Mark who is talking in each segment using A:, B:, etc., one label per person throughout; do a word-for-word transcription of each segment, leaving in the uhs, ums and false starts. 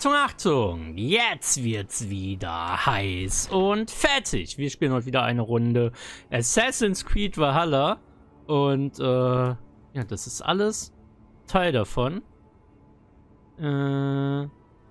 A: Achtung, Achtung! Jetzt wird's wieder heiß und fettig. Wir spielen heute wieder eine Runde Assassin's Creed Valhalla. Und, äh, ja, das ist alles Teil davon. Äh...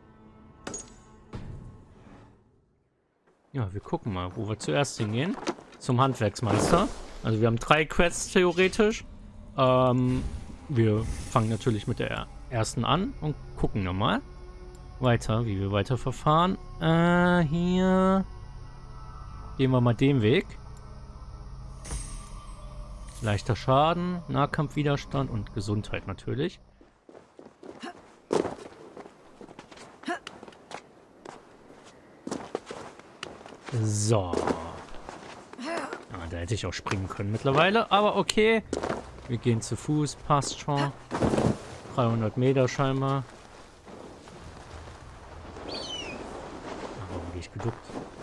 A: Ja, wir gucken mal, wo wir zuerst hingehen. Zum Handwerksmeister. Also wir haben drei Quests theoretisch. Ähm, wir fangen natürlich mit der ersten an und gucken nochmal weiter, wie wir weiter verfahren. Äh, hier gehen wir mal den Weg. Leichter Schaden, Nahkampfwiderstand und Gesundheit natürlich. So. Ah, da hätte ich auch springen können mittlerweile. Aber okay. Wir gehen zu Fuß. Passt schon. dreihundert Meter scheinbar. Ah, warum gehe ich geduckt?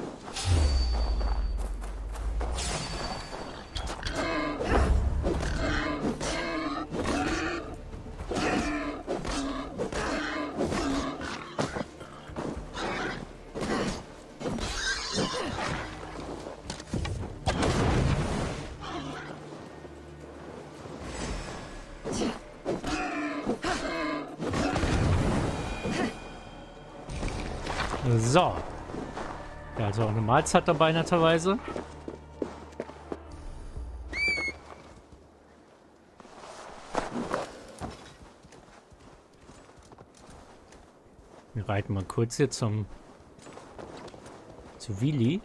A: So. Ja, also auch eine Mahlzeit dabei, netterweise. Wir reiten mal kurz hier zum zu Willi.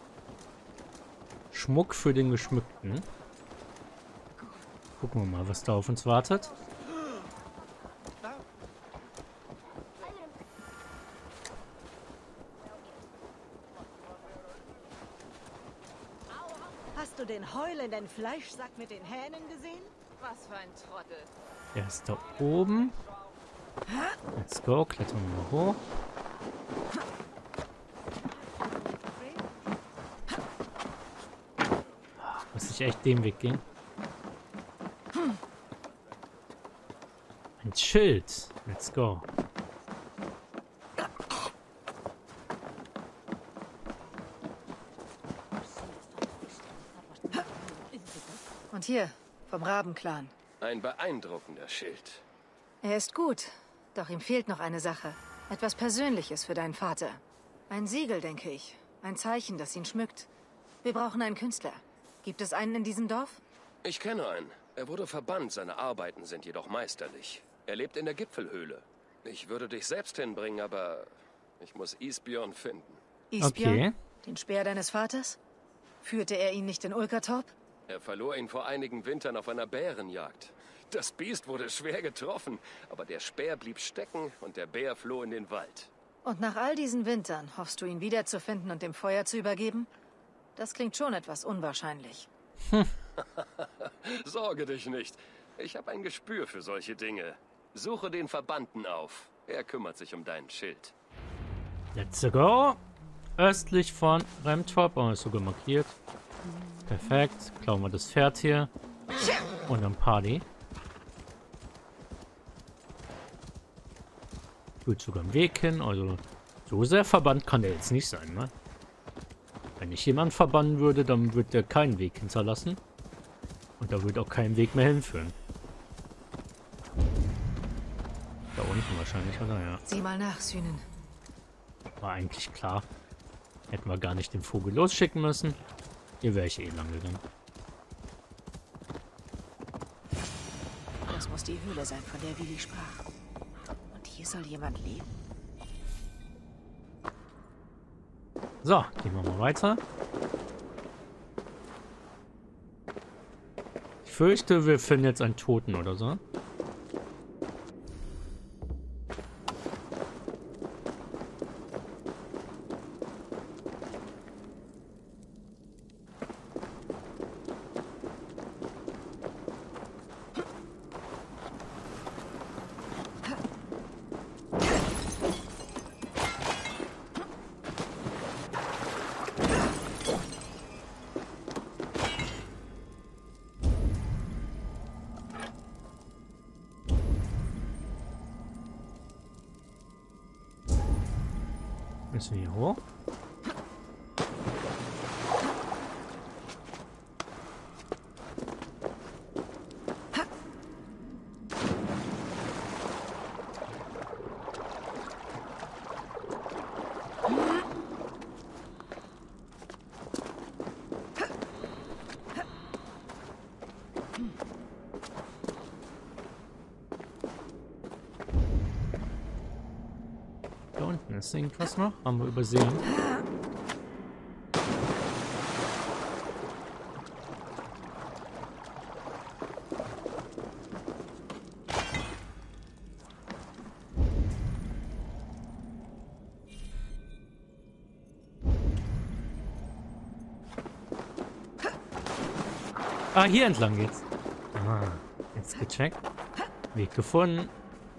A: Schmuck für den Geschmückten. Gucken wir mal, was da auf uns wartet.
B: Hast du den heulenden Fleischsack mit den Hähnen gesehen?
C: Was für ein Trottel.
A: Der ist da oben. Let's go, klettern wir mal hoch. Muss ich echt den Weg gehen? Ein Schild. Let's go.
B: Und hier, vom Rabenclan.
D: Ein beeindruckender Schild.
B: Er ist gut, doch ihm fehlt noch eine Sache. Etwas Persönliches für deinen Vater. Ein Siegel, denke ich. Ein Zeichen, das ihn schmückt. Wir brauchen einen Künstler. Gibt es einen in diesem Dorf?
D: Ich kenne einen. Er wurde verbannt, seine Arbeiten sind jedoch meisterlich. Er lebt in der Gipfelhöhle. Ich würde dich selbst hinbringen, aber ich muss Isbjörn finden.
B: Isbjörn?
A: Okay.
B: Den Speer deines Vaters? Führte er ihn nicht in Ulkertorp?
D: Er verlor ihn vor einigen Wintern auf einer Bärenjagd. Das Biest wurde schwer getroffen, aber der Speer blieb stecken und der Bär floh in den Wald.
B: Und nach all diesen Wintern hoffst du, ihn wiederzufinden und dem Feuer zu übergeben? Das klingt schon etwas unwahrscheinlich.
D: Sorge dich nicht. Ich habe ein Gespür für solche Dinge. Suche den Verbannten auf. Er kümmert sich um dein Schild.
A: Let's go. Östlich von Remtorp. Oh, ist sogar markiert. Perfekt. Klauen wir das Pferd hier. Und dann Party. Gut, sogar am Weg hin. Also, so sehr verbannt kann der jetzt nicht sein, ne? Wenn ich jemanden verbannen würde, dann würde der keinen Weg hinterlassen. Und da würde auch kein Weg mehr hinführen. Da unten wahrscheinlich, oder? Ja.
B: Sieh mal nach, Sünen.
A: War eigentlich klar. Hätten wir gar nicht den Vogel losschicken müssen. Hier wäre ich eh lang gegangen.
B: Das muss die Höhle sein, von der Willi sprach. Und hier soll jemand leben.
A: So, gehen wir mal weiter. Ich fürchte, wir finden jetzt einen Toten oder so. Müssen wir hier hoch? Da unten ist irgendwas noch. Haben wir übersehen. Ah, hier entlang geht's. Ah, jetzt gecheckt. Weg gefunden.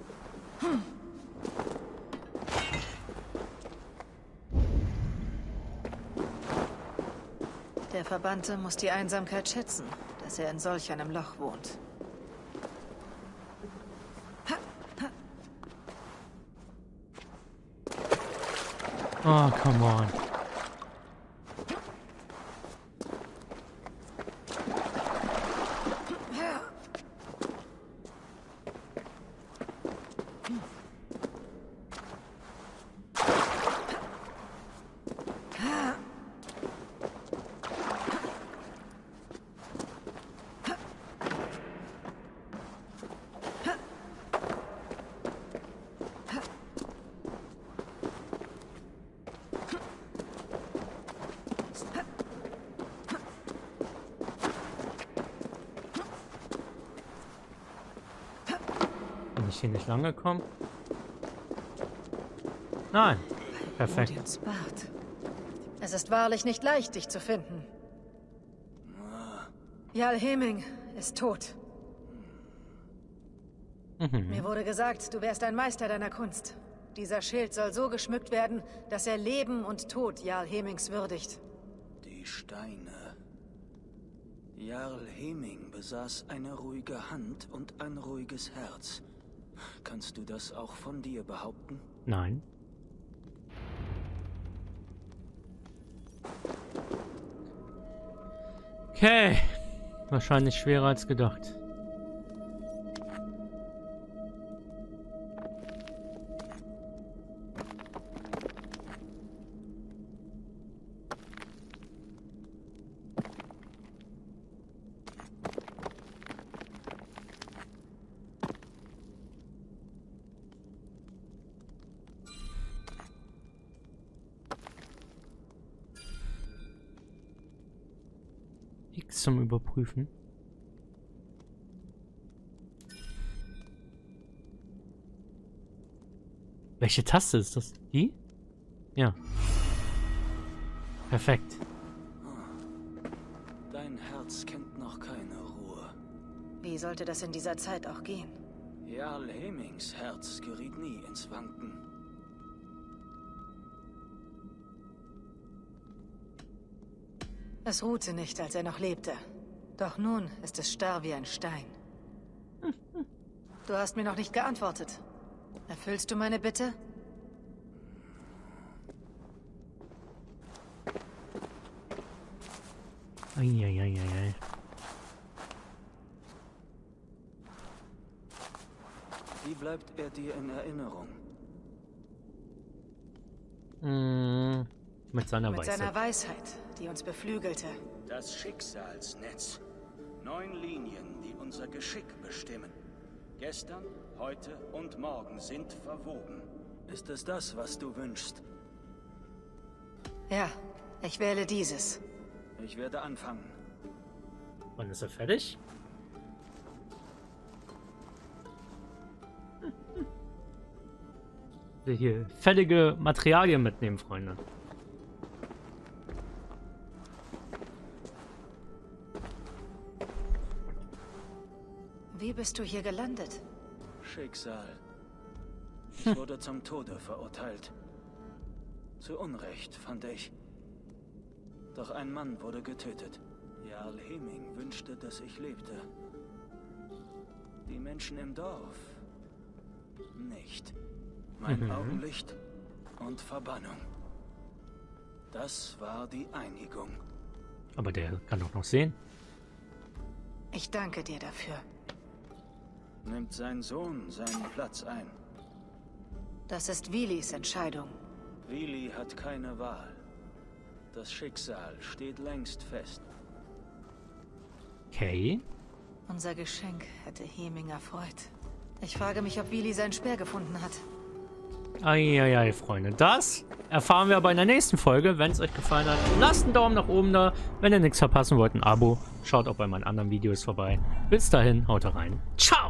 B: Der Verbannte muss die Einsamkeit schätzen, dass er in solch einem Loch wohnt.
A: Oh, come on. Bin ich hier nicht lang gekommen? Nein. Perfekt.
B: Odins Bart. Es ist wahrlich nicht leicht, dich zu finden. Jarl Heming ist tot.
A: Mhm.
B: Mir wurde gesagt, du wärst ein Meister deiner Kunst. Dieser Schild soll so geschmückt werden, dass er Leben und Tod Jarl Hemings würdigt.
C: Die Steine. Jarl Heming besaß eine ruhige Hand und ein ruhiges Herz. Kannst du das auch von dir behaupten?
A: Nein. Okay. Wahrscheinlich schwerer als gedacht. X zum Überprüfen. Welche Taste ist das? Die? Ja. Perfekt.
C: Dein Herz kennt noch keine Ruhe.
B: Wie sollte das in dieser Zeit auch gehen?
C: Jarl Hemings Herz geriet nie ins Wanken.
B: Es ruhte nicht, als er noch lebte. Doch nun ist es starr wie ein Stein. Du hast mir noch nicht geantwortet. Erfüllst du meine Bitte?
A: Eieieiei.
C: Wie bleibt er dir in Erinnerung?
A: Mm, mit seiner
B: Mit
A: Weisheit.
B: seiner Weisheit, die uns beflügelte.
C: Das Schicksalsnetz. Neun Linien, die unser Geschick bestimmen. Gestern, heute und morgen sind verwoben. Ist es das, was du wünschst?
B: Ja, ich wähle dieses.
C: Ich werde anfangen.
A: Wann ist er fertig? Wir hier fällige Materialien mitnehmen, Freunde.
B: Wie bist du hier gelandet?
C: Schicksal. Ich wurde zum Tode verurteilt. Zu Unrecht, fand ich. Doch ein Mann wurde getötet. Jarl Heming wünschte, dass ich lebte. Die Menschen im Dorf nicht. Mein
A: Mhm.
C: Augenlicht und Verbannung. Das war die Einigung.
A: Aber der kann doch noch sehen.
B: Ich danke dir dafür.
C: Nimmt sein Sohn seinen Platz ein.
B: Das ist Vilis Entscheidung.
C: Vili hat keine Wahl. Das Schicksal steht längst fest.
A: Okay.
B: Unser Geschenk hätte Heming erfreut. Ich frage mich, ob Vili seinen Speer gefunden hat.
A: Eieiei, Freunde. Das erfahren wir aber in der nächsten Folge. Wenn es euch gefallen hat, lasst einen Daumen nach oben da. Wenn ihr nichts verpassen wollt, ein Abo. Schaut auch bei meinen anderen Videos vorbei. Bis dahin, haut rein. Ciao!